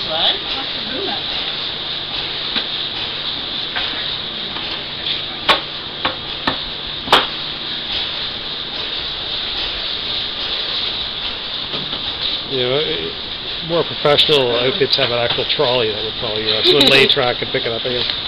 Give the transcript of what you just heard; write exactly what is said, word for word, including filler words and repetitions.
right? You know, more professional outfits have an actual trolley that would follow you. So a lay track and pick it up again.